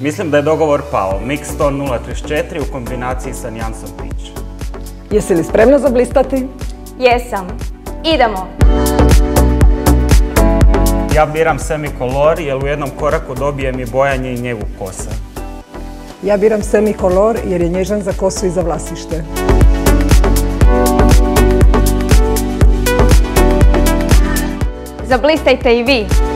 Mislim da je dogovor pao. Mixton 034 u kombinaciji sa Nijansom Peach. Jesi li spremna za blistati? Jesam. Idemo! Ja biram Semicolor jer u jednom koraku dobijem i bojanje i njegu kose. Ja biram Semicolor jer je nježan za kosu i za vlasište. Zablistajte i vi!